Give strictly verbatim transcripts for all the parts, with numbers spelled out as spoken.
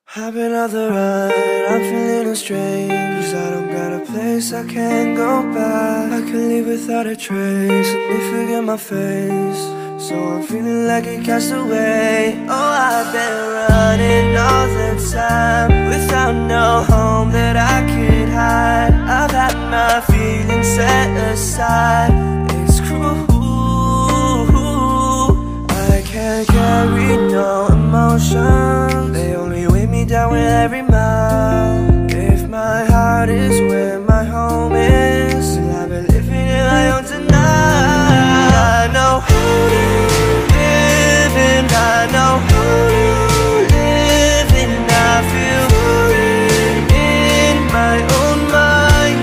I've been on the run, I'm feeling strange, cause I don't got a place I can't go back. I could leave without a trace, and they forget my face, so I'm feeling like a castaway. Oh, I've been running all the time, without no home that I could hide. I've had my feelings set aside, it's cruel. I can't carry no emotion, they only weigh me down with every mile. If my heart is where my home is, then I've been living in my own tonight. I know who to live in, I know who to live in. I feel free in my own mind.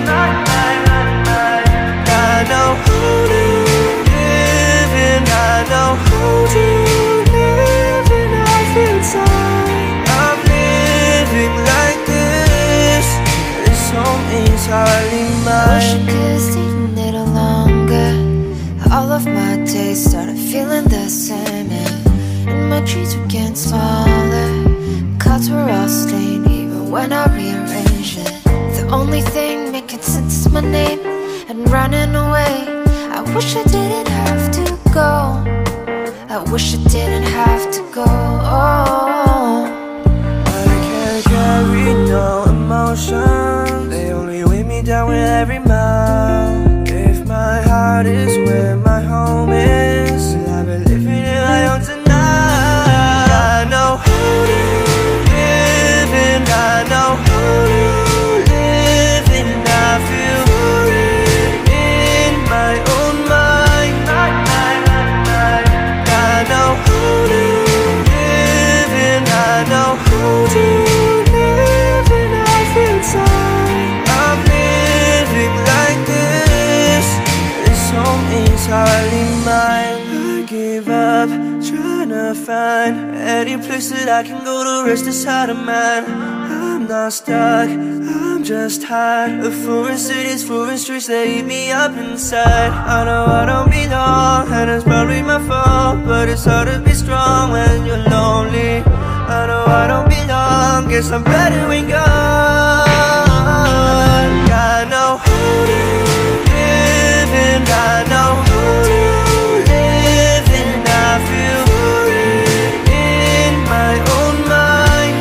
I know who to live in, I know who to live in. I feel tired of living like this. This home is hardly mine. Wish I could stay a little longer. All of my days started feeling the same, and, and my dreams were getting smaller. Cards were all stained even when I rearranged it. The only thing making sense is my name and running away. I wish I didn't have to go, I wish I didn't have to go. I can't carry no emotion, they only weigh me down with every mile. If my heart is where my home is, then I've been living in my own tonight. I know who to live in, I know who to live in. I feel free in my own mind. I know who to live in, I know who to live in. I feel tired of living like this. This home is hardly mine. I give up trying to find any place that I can go to rest inside of mine. I'm not stuck, I'm just tired of foreign cities, foreign streets that eat me up inside. I know I don't belong, and it's probably my fault, but it's hard to be strong when you're lonely. I know I don't belong, guess I'm better when gone. I know who to live in, I know who to live in. I feel free in my own mind.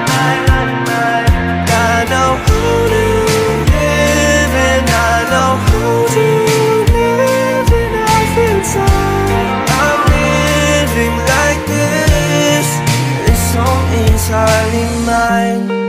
I know who to live in, I know who to live in. I feel tired of living like this. This home is hardly mine.